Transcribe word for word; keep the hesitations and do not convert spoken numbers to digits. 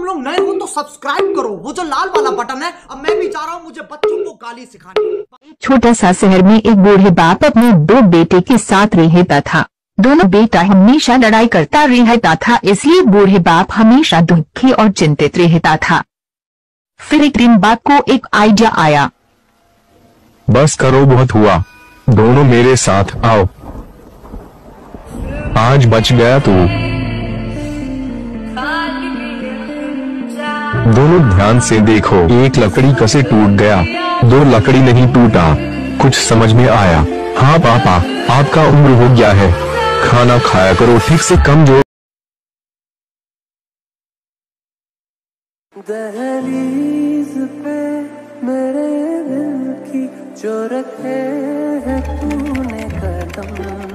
तुम लोग नए हो तो सब्सक्राइब करो, वो जो लाल वाला बटन है। अब मैं भी जा रहा हूँ मुझे बच्चों को गाली सिखानी। छोटा सा शहर में एक बूढ़े बाप अपने दो बेटे के साथ रहता था। दोनों बेटा हमेशा लड़ाई करता रहता था, इसलिए बूढ़े बाप हमेशा दुखी और चिंतित रहता था। फिर एक दिन बाप को एक आइडिया आया। बस करो, बहुत हुआ, दोनों मेरे साथ आओ, आज बच गया तू। दोनों ध्यान से देखो, एक लकड़ी कैसे टूट गया, दो लकड़ी नहीं टूटा। कुछ समझ में आया? हाँ पापा, आपका उम्र हो गया है, खाना खाया करो ठीक से, कमजोर। दहलीज पे मेरे दिल की जो रखे है तूने कदम।